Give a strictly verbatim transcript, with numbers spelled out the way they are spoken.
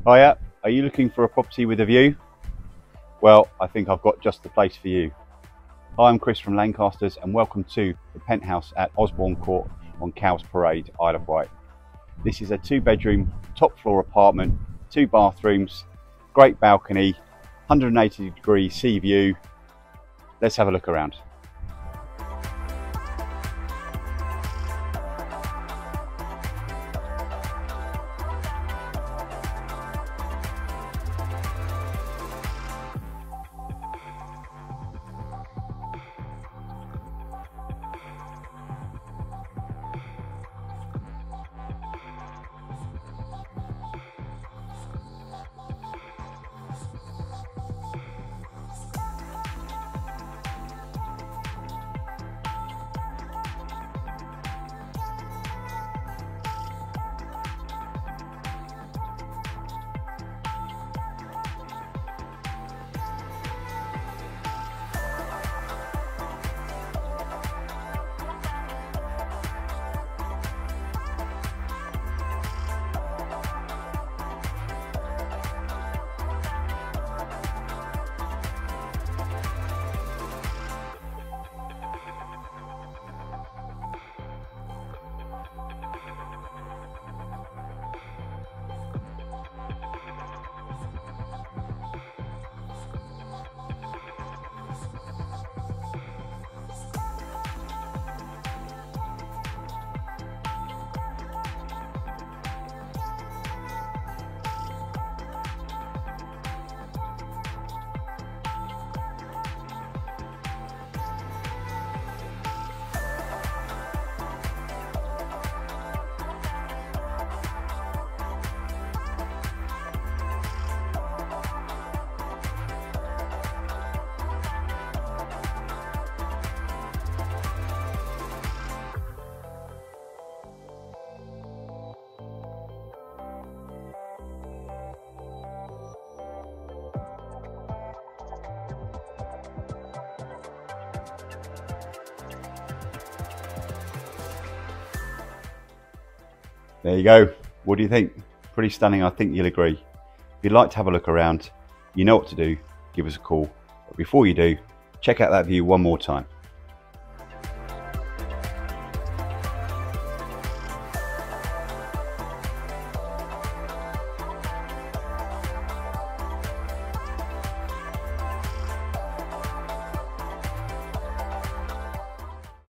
Hiya, are you looking for a property with a view? Well, I think I've got just the place for you. Hi, I'm Chris from Lancasters and welcome to the Penthouse at Osborne Court on Cowes Parade, Isle of Wight. This is a two bedroom, top floor apartment, two bathrooms, great balcony, one hundred eighty degree sea view. Let's have a look around. There you go. What do you think? Pretty stunning, I think you'll agree. If you'd like to have a look around, you know what to do, give us a call. But before you do, check out that view one more time.